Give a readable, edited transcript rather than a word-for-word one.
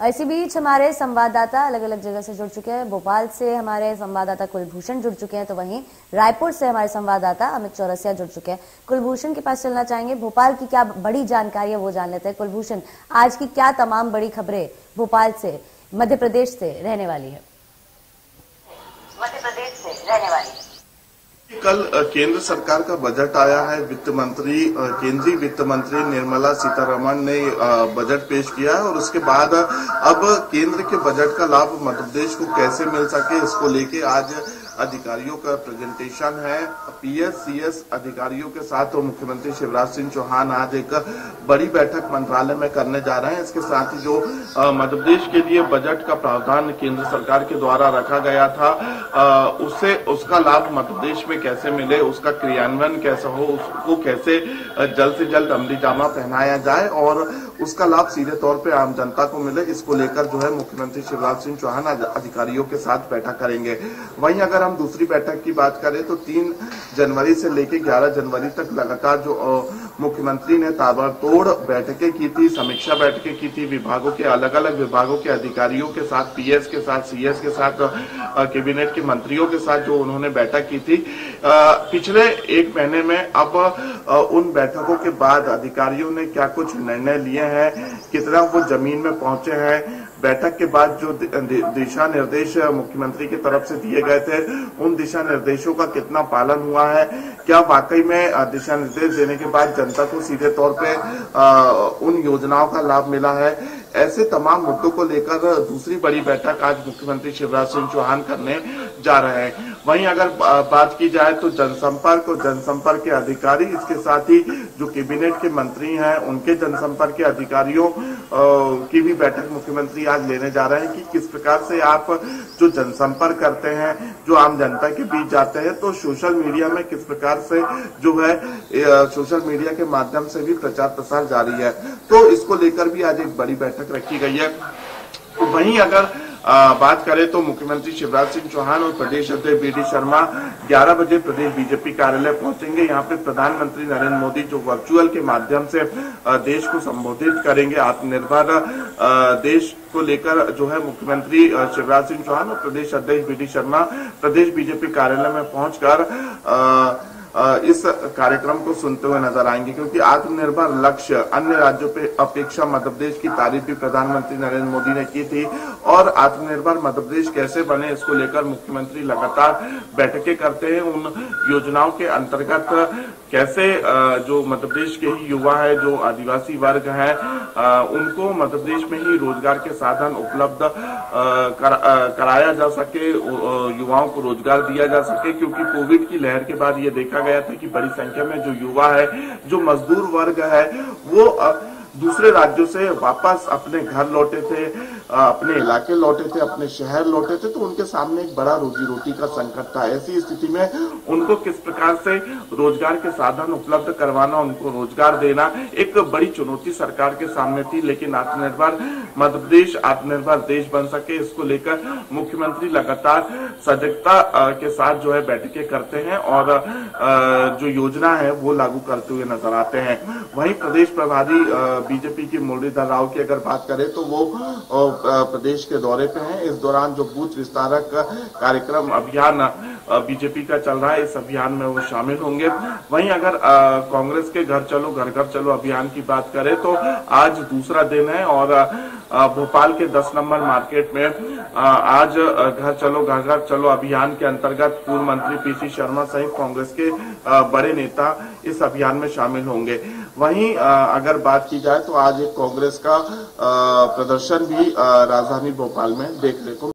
इसी बीच हमारे संवाददाता अलग अलग जगह से जुड़ चुके हैं। भोपाल से हमारे संवाददाता कुलभूषण जुड़ चुके हैं, तो वहीं रायपुर से हमारे संवाददाता अमित चौरसिया जुड़ चुके हैं। कुलभूषण के पास चलना चाहेंगे, भोपाल की क्या बड़ी जानकारी है वो जान लेते हैं। कुलभूषण, आज की क्या तमाम बड़ी खबरें भोपाल से, मध्य प्रदेश से रहने वाली है? कल केंद्र सरकार का बजट आया है। केंद्रीय वित्त मंत्री निर्मला सीतारमण ने बजट पेश किया है और उसके बाद अब केंद्र के बजट का लाभ मध्य प्रदेश को कैसे मिल सके, इसको लेके आज अधिकारियों का प्रेजेंटेशन है। पीएस सीएस अधिकारियों के साथ और मुख्यमंत्री शिवराज सिंह चौहान आज एक बड़ी बैठक मंत्रालय में करने जा रहे हैं। इसके साथ ही जो मध्य प्रदेश के लिए बजट का प्रावधान केंद्र सरकार के द्वारा रखा गया था, उसका लाभ मध्य प्रदेश में कैसे मिले, उसका क्रियान्वयन कैसा हो, उसको कैसे जल्द से जल्द अमली जामा पहनाया जाए और उसका लाभ सीधे तौर पे आम जनता को मिले, इसको लेकर जो है मुख्यमंत्री शिवराज सिंह चौहान अधिकारियों के साथ बैठक करेंगे। वहीं अगर हम दूसरी बैठक की बात करें तो 3 जनवरी से लेकर 11 जनवरी तक लगातार जो मुख्यमंत्री ने ताबड़तोड़ बैठकें की थी, समीक्षा बैठकें की थी, विभागों के अलग अलग विभागों के अधिकारियों के साथ, पीएस के साथ, सीएस के साथ, कैबिनेट के मंत्रियों के साथ जो उन्होंने बैठक की थी। पिछले 1 महीने में अब उन बैठकों के बाद अधिकारियों ने क्या कुछ निर्णय लिए हैं, कितना वो जमीन में पहुंचे हैं, बैठक के बाद जो दिशा निर्देश मुख्यमंत्री की तरफ से दिए गए थे उन दिशा निर्देशों का कितना पालन हुआ है, क्या वाकई में दिशा निर्देश देने के बाद जनता को सीधे तौर पे उन योजनाओं का लाभ मिला है, ऐसे तमाम मुद्दों को लेकर दूसरी बड़ी बैठक आज मुख्यमंत्री शिवराज सिंह चौहान करने जा रहे हैं। वहीं अगर बात की जाए तो जनसंपर्क के अधिकारी, इसके साथ ही जो कैबिनेट के मंत्री हैं उनके जनसंपर्क के अधिकारियों की भी बैठक मुख्यमंत्री आज लेने जा रहे हैं कि किस प्रकार से आप जो जनसंपर्क करते हैं, जो आम जनता के बीच जाते हैं, तो सोशल मीडिया में किस प्रकार से जो है सोशल मीडिया के माध्यम से भी प्रचार प्रसार जारी है, तो इसको लेकर भी आज एक बड़ी बैठक रखी गई है। वहीं अगर बात करें तो मुख्यमंत्री शिवराज सिंह चौहान और प्रदेश अध्यक्ष बीडी शर्मा 11 बजे प्रदेश बीजेपी कार्यालय पहुंचेंगे। यहाँ पे प्रधानमंत्री नरेंद्र मोदी जो वर्चुअल के माध्यम से देश को संबोधित करेंगे, आत्मनिर्भर देश को लेकर जो है मुख्यमंत्री शिवराज सिंह चौहान और प्रदेश अध्यक्ष बीडी शर्मा प्रदेश बीजेपी कार्यालय में पहुंचकर इस कार्यक्रम को सुनते हुए नजर आएंगे, क्योंकि आत्मनिर्भर लक्ष्य अन्य राज्यों पे अपेक्षा मध्य प्रदेश की तारीफ भी प्रधानमंत्री नरेंद्र मोदी ने की थी और आत्मनिर्भर मध्य प्रदेश कैसे बने इसको लेकर मुख्यमंत्री लगातार बैठकें करते हैं। उन योजनाओं के अंतर्गत कैसे जो मध्य प्रदेश के ही युवा है, जो आदिवासी वर्ग है, उनको मध्य प्रदेश में ही रोजगार के साधन उपलब्ध कराया जा सके, युवाओं को रोजगार दिया जा सके, क्योंकि कोविड की लहर के बाद ये देखा गया था कि बड़ी संख्या में जो युवा है, जो मजदूर वर्ग है, वो दूसरे राज्यों से वापस अपने घर लौटे थे, अपने इलाके लौटे थे, अपने शहर लौटे थे, तो उनके सामने एक बड़ा रोजी रोटी का संकट था। ऐसी स्थिति में उनको किस प्रकार से रोजगार के साधन उपलब्ध करवाना, उनको रोजगार देना एक बड़ी चुनौती सरकार के सामने थी। लेकिन आत्मनिर्भर मध्य प्रदेश आत्मनिर्भर देश बन सके, इसको लेकर मुख्यमंत्री लगातार सजगता के साथ जो है बैठकें करते हैं और जो योजना है वो लागू करते हुए नजर आते हैं। वहीं प्रदेश प्रभारी बीजेपी की मुरलीधर राव की अगर बात करें तो वो प्रदेश के दौरे पे हैं। इस दौरान जो बूथ विस्तारक कार्यक्रम अभियान बीजेपी का चल रहा है, इस अभियान में वो शामिल होंगे। वहीं अगर कांग्रेस के घर चलो घर घर चलो अभियान की बात करें तो आज दूसरा दिन है और भोपाल के 10 नंबर मार्केट में आज घर चलो अभियान के अंतर्गत पूर्व मंत्री पीसी शर्मा सहित कांग्रेस के बड़े नेता इस अभियान में शामिल होंगे। वहीं अगर बात की जाए तो आज एक कांग्रेस का प्रदर्शन भी राजधानी भोपाल में देखने को